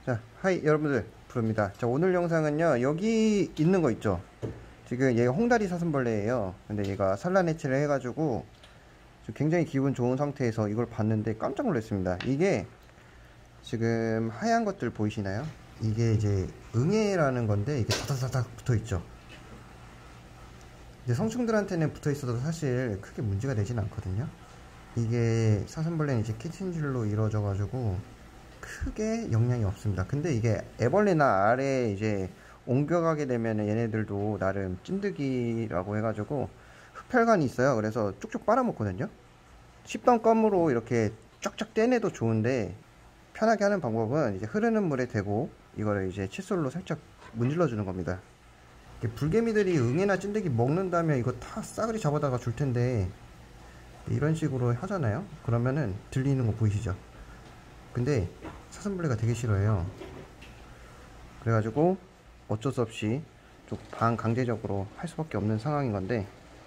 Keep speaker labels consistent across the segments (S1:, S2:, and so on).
S1: 자, 하이 여러분들, 부릅니다. 자, 오늘 영상은요, 여기 있는 거 있죠? 지금 얘가 홍다리 사슴벌레예요. 근데 얘가 산란해체를 해가지고 굉장히 기분 좋은 상태에서 이걸 봤는데 깜짝 놀랐습니다. 이게 지금 하얀 것들 보이시나요? 이게 이제 응애라는 건데 이게 다다다닥 붙어 있죠. 근데 성충들한테는 붙어 있어도 사실 크게 문제가 되진 않거든요. 이게 사슴벌레는 이제 키친줄로 이루어져 가지고 크게 영향이 없습니다. 근데 이게 애벌레나 알에 이제 옮겨가게 되면 얘네들도 나름 찐득이라고 해가지고 흡혈관이 있어요. 그래서 쭉쭉 빨아먹거든요. 씹던 껌으로 이렇게 쫙쫙 떼내도 좋은데 편하게 하는 방법은 이제 흐르는 물에 대고 이거를 이제 칫솔로 살짝 문질러 주는 겁니다. 불개미들이 응애나 찐득이 먹는다면 이거 다 싸그리 잡아다가 줄 텐데 이런 식으로 하잖아요. 그러면은 들리는 거 보이시죠? 근데 사슴벌레가 되게 싫어해요. 그래가지고 어쩔 수 없이 좀 반강제적으로 할 수밖에 없는 상황인 건데,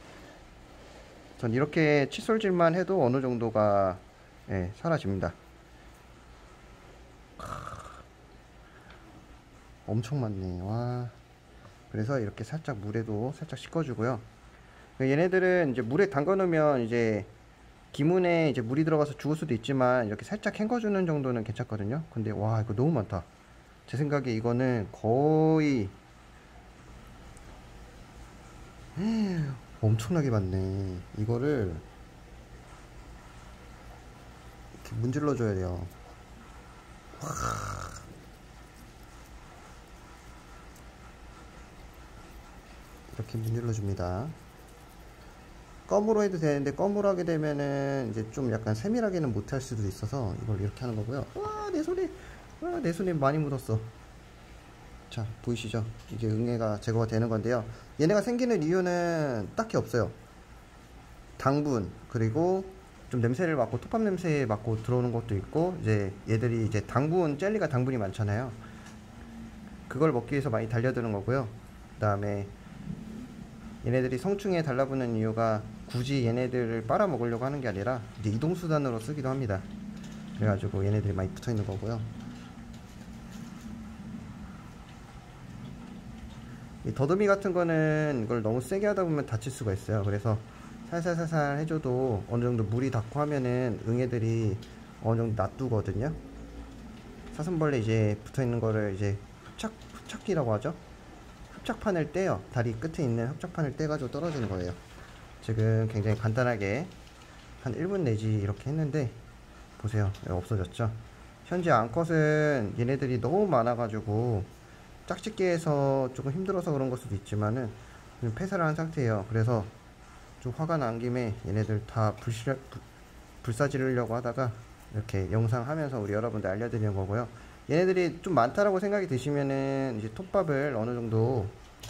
S1: 전 이렇게 칫솔질만 해도 어느 정도가 사라집니다. 엄청 많네. 와. 그래서 이렇게 살짝 물에도 살짝 씻어주고요. 얘네들은 이제 물에 담가 놓으면 이제 기문에 이제 물이 들어가서 죽을 수도 있지만 이렇게 살짝 헹궈주는 정도는 괜찮거든요. 근데 와, 이거 너무 많다. 제 생각에 이거는 거의 엄청나게 많네. 이거를 이렇게 문질러 줘야 돼요. 와. 이렇게 문질러 줍니다. 껌으로 해도 되는데 껌으로 하게 되면은 이제 좀 약간 세밀하게는 못할 수도 있어서 이걸 이렇게 하는 거고요. 와, 내 손에, 와, 내 손에 많이 묻었어. 자, 보이시죠? 이게 응애가 제거가 되는 건데요. 얘네가 생기는 이유는 딱히 없어요. 당분, 그리고 좀 냄새를 맡고 톱밥 냄새 맡고 들어오는 것도 있고, 이제 얘들이 이제 당분, 젤리가 당분이 많잖아요. 그걸 먹기 위해서 많이 달려드는 거고요. 그 다음에 얘네들이 성충에 달라붙는 이유가 굳이 얘네들을 빨아먹으려고 하는 게 아니라 이제 이동수단으로 쓰기도 합니다. 그래가지고 얘네들이 많이 붙어 있는 거고요. 이 더듬이 같은 거는 이걸 너무 세게 하다 보면 다칠 수가 있어요. 그래서 살살살살 해줘도 어느 정도 물이 닿고 하면은 응애들이 어느 정도 놔두거든요. 사슴벌레 이제 붙어 있는 거를 이제 흡착기라고 하죠. 흡착판을 떼요. 다리 끝에 있는 흡착판을 떼가지고 떨어지는 거예요. 지금 굉장히 간단하게 한 1분 내지 이렇게 했는데 보세요. 없어졌죠. 현재 암컷은 얘네들이 너무 많아가지고 짝짓기 해서 조금 힘들어서 그런 걸 수도 있지만은 폐사를 한 상태예요. 그래서 좀 화가 난 김에 얘네들 다 불사지르려고 하다가 이렇게 영상 하면서 우리 여러분들 알려드리는 거고요. 얘네들이 좀 많다라고 생각이 드시면은 이제 톱밥을 어느 정도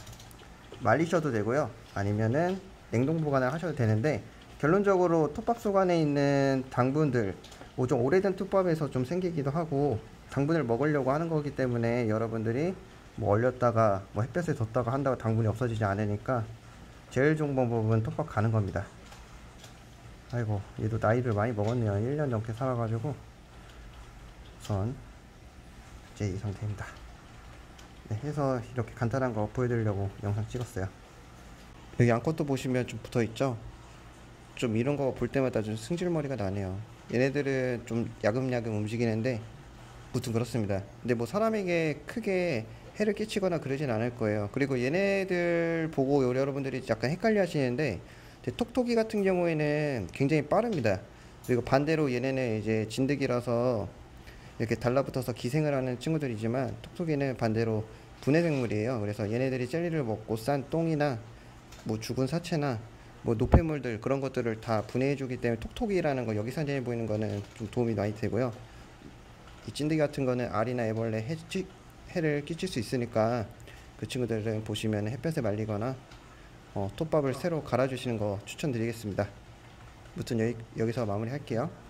S1: 말리셔도 되고요. 아니면은 냉동 보관을 하셔도 되는데, 결론적으로 톱밥 속 안에 있는 당분들, 좀 오래된 톱밥에서 좀 생기기도 하고 당분을 먹으려고 하는 거기 때문에 여러분들이 뭐 얼렸다가 뭐 햇볕에 뒀다가 한다고 당분이 없어지지 않으니까 제일 좋은 방법은 톱밥 가는 겁니다. 아이고, 얘도 나이를 많이 먹었네요. 1년 넘게 살아가지고. 우선 이제 이 상태입니다. 네, 해서 이렇게 간단한 거 보여드리려고 영상 찍었어요. 여기 암컷도 보시면 좀 붙어있죠? 좀 이런 거 볼 때마다 좀 승질머리가 나네요. 얘네들은 좀 야금야금 움직이는데 무튼 그렇습니다. 근데 뭐 사람에게 크게 해를 끼치거나 그러진 않을 거예요. 그리고 얘네들 보고 여러분들이 약간 헷갈려 하시는데, 톡톡이 같은 경우에는 굉장히 빠릅니다. 그리고 반대로 얘네는 이제 진드기라서 이렇게 달라붙어서 기생을 하는 친구들이지만, 톡톡이는 반대로 분해생물이에요. 그래서 얘네들이 젤리를 먹고 싼 똥이나 뭐 죽은 사체나 뭐 노폐물들, 그런 것들을 다 분해해 주기 때문에 톡톡이라는 거, 여기 사진에 보이는 거는 좀 도움이 많이 되고요. 이 찐득이 같은 거는 알이나 애벌레 해를 끼칠 수 있으니까 그 친구들은 보시면 햇볕에 말리거나 톱밥을 새로 갈아 주시는 거 추천드리겠습니다. 아무튼 여기서 마무리 할게요.